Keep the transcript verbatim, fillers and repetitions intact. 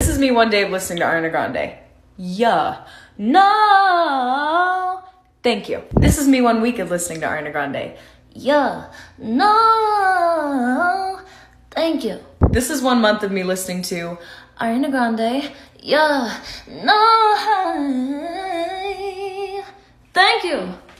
This is me one day of listening to Ariana Grande. Yeah. No. Thank you. This is me one week of listening to Ariana Grande. Yeah. No. Thank you. This is one month of me listening to Ariana Grande. Yeah. No. Thank you.